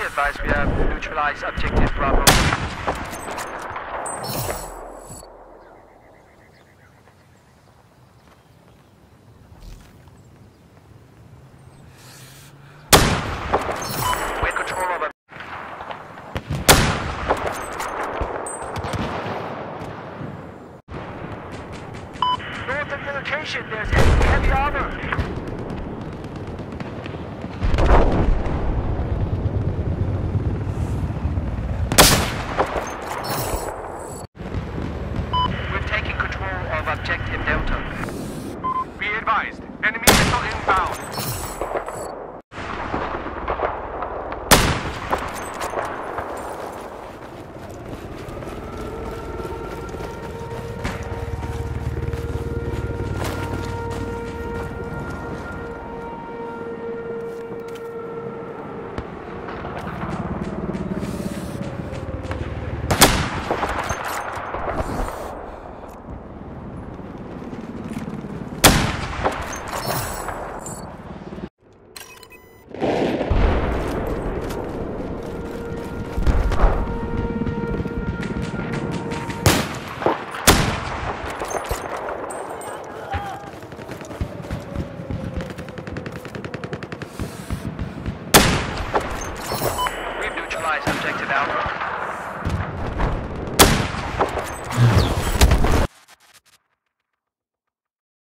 advised, we have neutralized objective Bravo. We're in control of north of your location, there's heavy armor. Objective Delta. Be advised, enemy missile inbound. Objective Alpha.